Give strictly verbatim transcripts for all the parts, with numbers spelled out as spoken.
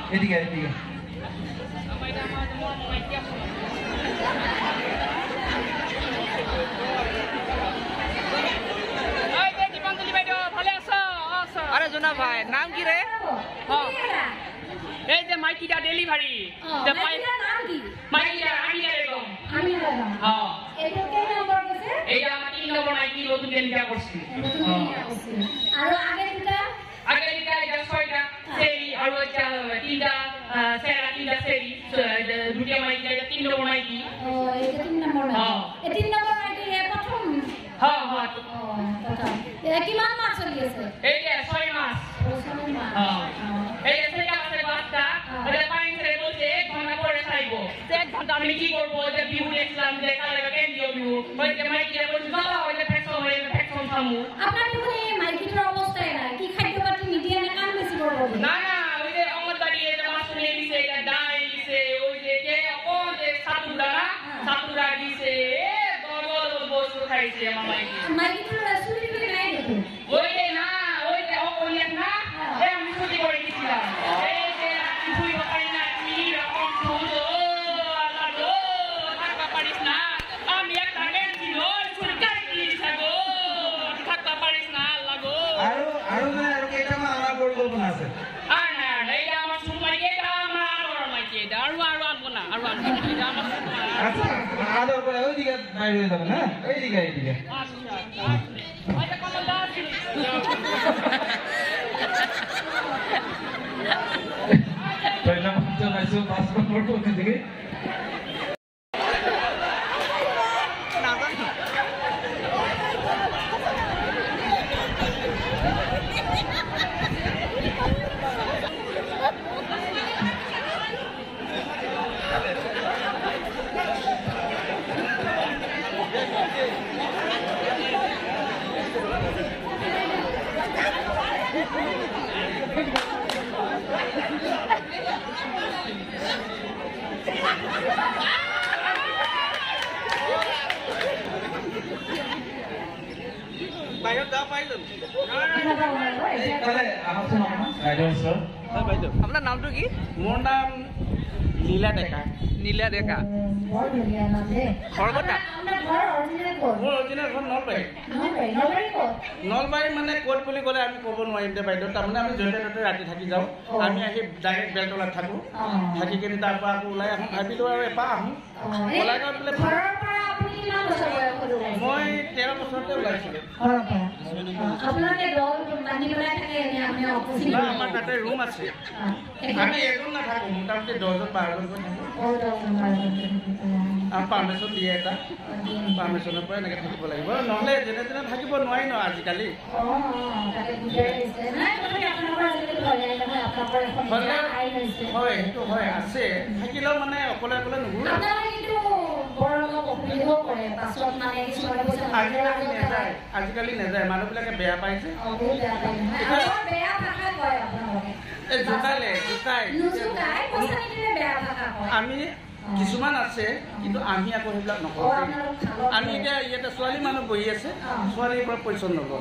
এদিকে এদিকে আরে জোনা ভাই নাম কি রে এই যে মাইকিটা ডেলিভারি যে নাম কি মাইকিটা আমি এরকম আমি এরকম হ্যাঁ এটা কে নাম্বার আছে এই আমার তিন নম্বর মাইকি নতুন ডেলিভারি করছি আর আগে দুটা আগে এটা এটা ছয়টা সেই আর ওইটা তিনটা সেরা তিনটা সেরি দুটো মাইকি এটা তিন নম্বর মাইকি ও এটা তিন নম্বর হ্যাঁ এই তিন নম্বর মাইকি এ প্রথম হ্যাঁ হ্যাঁ ও প্রথম এটা কি মান মাস চলি আছে এই যে ছয় মাস ও ছয় মাস হ্যাঁ এই যে সেটা আছে বাচ্চা এটা পাইন করে বলছে এক ঘন্টা পরে খাইবো এক ঘন্টা আমি কি করব যে বিহু দেখলাম যে কালে কেন্দ্রীয় বিহু ওই যে মাইকি বলছে বাবা ওই যে ফ্যাকশন ওই যে ফ্যাকশন সামু আপনার তো এই মাইকিটার অবস্থা এটা কি খাদ্য পাতি মিডিয়া না কাম বেশি করব না না ওই যে অঙ্গনবাড়ি এর মাসুল দিছে এটা ডাই দিছে ওই যে কে ও যে সাতুরা সাতুরা দিছে এ বড় বড় বস্তু খাইছে আমার মাইকি মাইকিটার সুরি করে নাই দেখো ওই যে না ওই যে অকলিয়ান না এ আমি সুতি করে দিছিলাম এই যে আমি তুই ওখানে না কি রকম শুনো আল্লাহ গো থাকতে পারিস না আমি একটা গেঞ্জি লই চুল কাটি দিছাগো থাকতে পারিস না আল্লাহ গো আৰু আৰু মানে আৰু কেইটামান আমাৰ পৰিকল্পনা আছে আর না এইটা আমার সুমাই এটা আমার আর মাইকি এটা আর আর আনবো না আর আনবো না এটা আমার আচ্ছা আদর করে ওইদিকে বাইরে হয়ে যাবেন হ্যাঁ এইদিকে এইদিকে আচ্ছা কোন দাস पहिला मागच्या मॅच पास पण होते ते বাইরে দা পাইলেন তাহলে আপনি নাম গাইডেন্স স্যার হ্যাঁ বাইদো আপনার নামটা কি মোর নাম লীলা ডেকা নীলা দেখা বড় মিডিয়া না দে খড়গটা আমরা ঘর অরিজিনাল কোড মোৰ অৰিজিনেল ঘৰ নলবাৰী নলবাৰী নলবাৰী কোড নলবাৰী মানে ক'ত বুলি ক'লে আমি ক'ব নোৱাৰিম দে বাইদেউ তাৰমানে আমি য'তে ত'তে ৰাতি থাকি যাওঁ আমি আহি ডাইৰেক্ট বেলতলাত থাকোঁ থাকি কিনে তাৰ পৰা আকৌ ওলাই আহোঁ ভাবিলোঁ আৰু এপাহ আহোঁ ওলাই গৈ পেলাই ঘৰৰ পৰা আপুনি কিমান বছৰ বয়স হ'ল মই তেৰ বছৰতে ওলাইছিলোঁ ঘৰৰ পৰা আপোনালোকে দল বান্ধি পেলাই থাকে নে আপুনি অপোজিট না আমাৰ তাতে ৰুম আছে আমি এজন নাথাকোঁ মোটামুটি দহজন বাৰজনকৈ থাকোঁ আৰু পাৰ্মিশ্যন দিয়ে এটা পাৰ্মিশ্যনৰ পৰা এনেকৈ থাকিব লাগিব নহ'লে যেনে তেনে থাকিব নোৱাৰি ন আজিকালি হয় সেইটো হয় আছে থাকিলেও মানে অকলে অকলে নুঘূৰে আজিকালি নেযায় আজিকালি নেযায় মানুহবিলাকে বেয়া পাইছে এই জোকালে জোকাই আমি কিছুমান আছে কিন্তু আমি আকৌ সেইবিলাক নকৰোঁ আমি এতিয়া ইয়াতে ছোৱালী মানুহ বহি আছে ছোৱালীৰ পৰা পইচন নলওঁ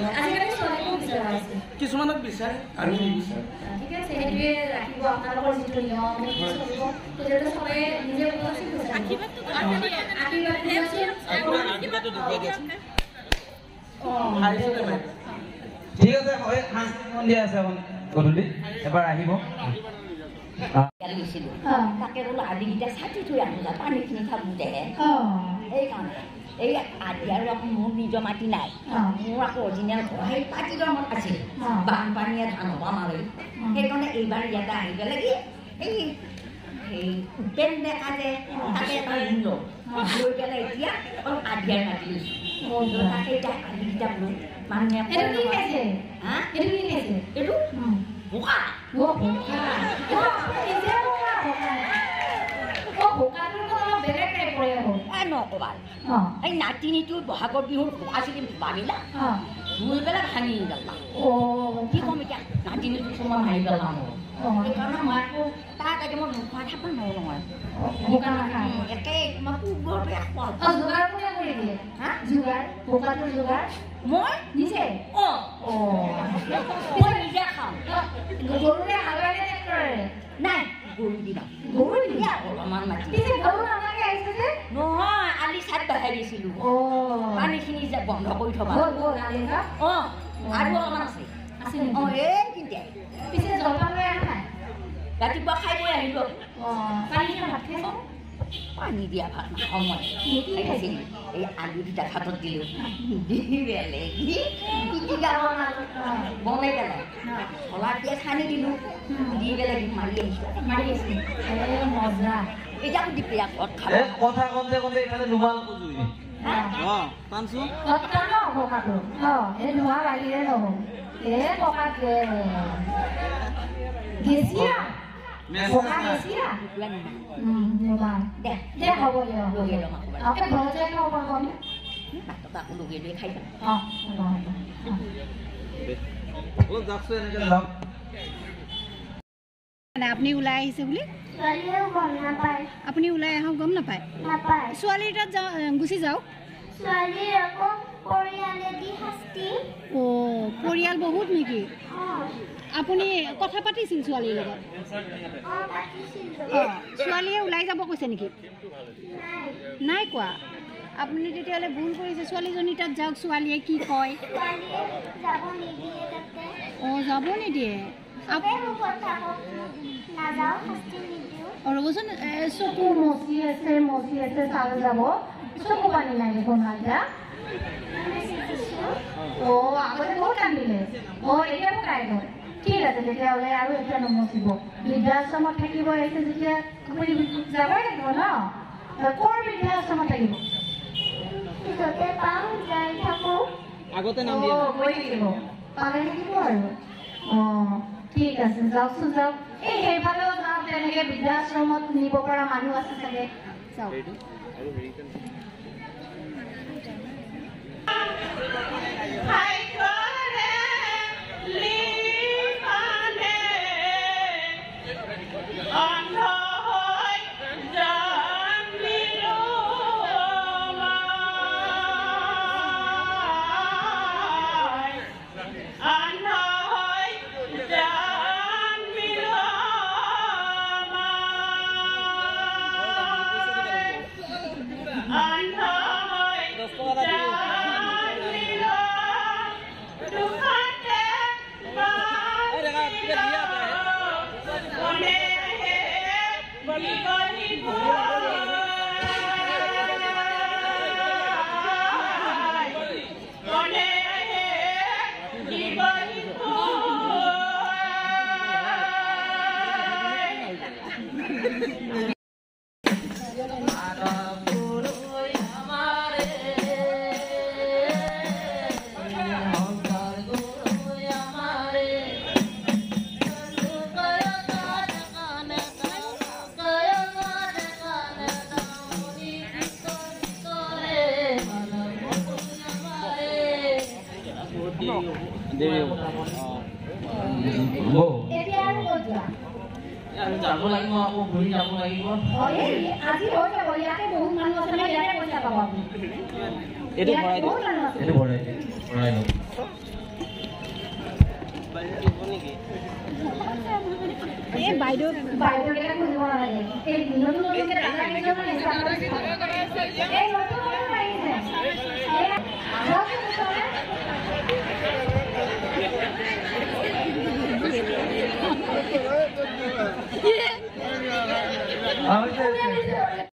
কিছুমানক বিচাৰে আমি নিবিচাৰোঁ ঠিক আছে হয় সন্ধিয়া আছে গধূলি এবাৰ আহিব তাকে বোলো আদিকেইটা চাটি থৈ আহোঁ যা পানীখিনি থাকোঁতে সেইকাৰণে এই আদি আৰু আকৌ মোৰ নিজৰ মাটি নাই মোৰ আকৌ অৰিজিনেল ঘৰ সেই পাতিলৰ মত আছিল বানপানীয়ে ধান হ'ব মাৰি সেইকাৰণে এইবাৰ ইয়াতে আহি পেলাই কি এই সেই উপেন ডেকা যে তাকে এটা ঋণ লওঁ লৈ পেলাই এতিয়া অলপ আদিয়াৰ মাটি লৈছোঁ তাকে এতিয়া আদিকেইটা বোলো মানুহে হা এইটো বোকা নকবা এই নাতিনীটো বহাগৰ বিহুৰ বোকা চিলি বাঢ়িলা ধুই পেলাই ভাঙি গ'লা কি ক'ম এতিয়া নাতিনীটো তোমাৰ মাৰি পেলাম সেইকাৰণে মই আকৌ খা তাকে মই নোখোৱা থাপ নোৱাৰো নহয় বোকা নাখায় একে মই পুবৰ বেয়া অ যোগাৰ কোনে কৰি দিয়ে হা যোগাৰ বোকাটো যোগাৰ মই নিজে অ অ মই নিজে খাওঁ গৰুৰে হালুৱাই কৰে নাই গৰু দিবা গৰু দিয়া অলপমান মাটি পিছে গৰু নালাগে আহিছে যে নহয় আলি চাত বহাই দিছিলোঁ অ পানীখিনি যে বন্ধ কৰি থবা গ'ল গ'ল আলি না অ আৰু অলপমান আছে আছে অ এই কিনতে পিছে জলপান লৈ আহা নাই ৰাতিপুৱা খাই বৈ আহিলোঁ অ পানী ভাত খাইছে পানী দিয়া ভাত নাখাওঁ মই খাইছিলোঁ এই আলু দুটা ভাতত দিলোঁ দি বেলেগ পিটিকা বনালোঁ বনাই পেলাই চলা পিঁয়াজ সানি দিলোঁ দি পেলাই মাৰি আহিছোঁ মাৰি আছে এ মজা এতিয়া দি পেলাই ঘৰত খাব এ কথা কওঁতে কওঁতে ইফালে নুমাল কুজুই অ পানছো কটা ন ককাটো অ এই নোৱা লাগিলে নহ'ব এ ককাকে গেছিয়া ককা গেছিয়া নোমাল দে দে হ'ব দিয়ক লগে লগ মাৰিব আপোনাক ঘৰতে খাব পাৰিব ভাতটো আকৌ লগে লৈ খাই যাম অ হ'ব অলপ যাকছো এনেকে যাওক আপুনি ওলাই আহিছে বুলি ছোৱালীয়েও গম নাপায় আপুনি ওলাই আহক গম নাপায় নাপায় ছোৱালীৰ তাত যাওঁ গুচি যাওক ছোৱালীৰ আকৌ পৰিয়ালেদি শাস্তি অ' পৰিয়াল বহুত নেকি আপুনি কথা পাতিছিল ছোৱালীৰ লগত অঁ পাতিছিলোঁ অঁ ছোৱালীয়ে ওলাই যাব কৈছে নেকি নাই কোৱা আপুনি তেতিয়াহ'লে ভুল কৰিছে ছোৱালীজনী তাত যাওক ছোৱালীয়ে কি কয় ছোৱালীয়ে যাব নিদিয়ে তাতে অঁ যাব নিদিয়ে চবেই মোক কথা কওক নাযাওঁ শাস্তি নিদিওঁ অঁ ৰ'বচোন চকু মচি আছে মচি আছে চাল যাব চকু পানী লাগিব নাযা অঁ আগতে বহুত কান্দিলে অঁ এতিয়া মোক কাই গ'ল ঠিক আছে তেতিয়াহ'লে আৰু এতিয়া নমচিব বৃদ্ধাশ্ৰমত থাকিব আহিছে যেতিয়া আপুনি যাবই লাগিব ন ক'ৰ বৃদ্ধাশ্ৰমত থাকিব য'তে পাওঁ যাই থাকোঁ আগতে নাম অঁ গৈ থাকিব পালে থাকিব আৰু অঁ ঠিক আছে যাওকচোন যাওক এই সেইফালেও যাওক তেনেকৈ বৃদ্ধাশ্ৰমত নিব পৰা মানুহ আছে চাগে যাওক যাব লাগিব আকৌ ঘূৰি যাব লাগিব আজি হৈ যাব ইয়াতে বহুত মানুহ আছে নহয় ইয়াতে পইচা পাব আপুনি এইটো ভৰাই দিওঁ এইটো ভৰাই দিওঁ ভৰাই দিওঁ এই বাইদেউ বাইদেউকেইটা খুজিব নালাগে এই নতুন নতুনকৈ দাদা কেইজনমান আহিছে এই নতুন নতুন আহিছে আহিছে